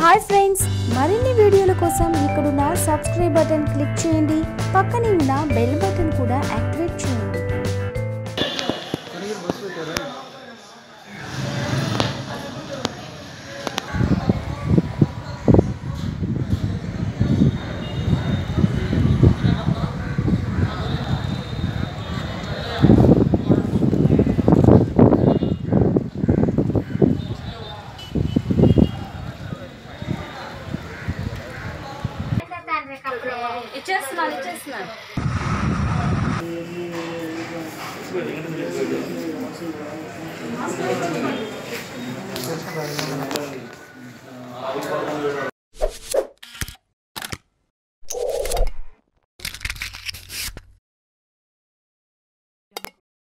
Hi friends, మరిన్ని వీడియోల కోసం ఇక్కడున్న సబ్స్క్రైబ్ బటన్ క్లిక్ చేయండి. పక్కనే ఉన్న బెల్ బటన్ కూడా యాక్టివేట్ చేయండి. ఇచ్చేస్తున్నాను